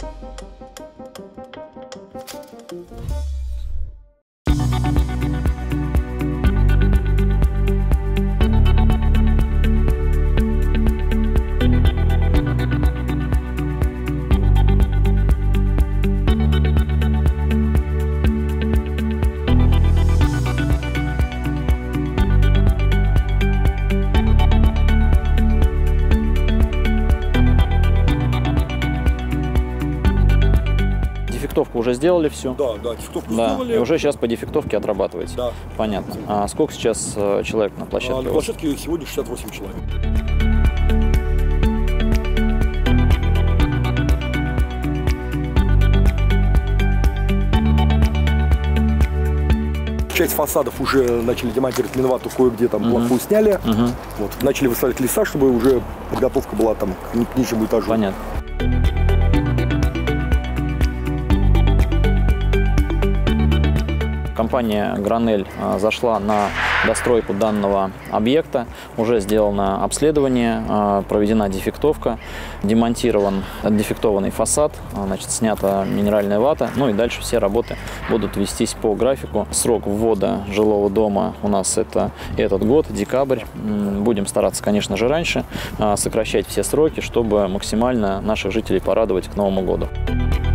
Дефектовку уже сделали все? Да, дефектовку сделали. И уже сейчас по дефектовке отрабатываете? Да. Понятно. А сколько сейчас человек на площадке? На площадке сегодня 68 человек. Часть фасадов уже начали демонтировать минвату, кое-где там плохую сняли. Вот. Начали выставлять леса, чтобы уже подготовка была там к нижнему этажу. Понятно. Компания «Гранель» зашла на достройку данного объекта. Уже сделано обследование, проведена дефектовка, демонтирован отдефектованный фасад, значит, снята минеральная вата. Ну и дальше все работы будут вестись по графику. Срок ввода жилого дома у нас это этот год, декабрь. Будем стараться, конечно же, раньше сокращать все сроки, чтобы максимально наших жителей порадовать к Новому году.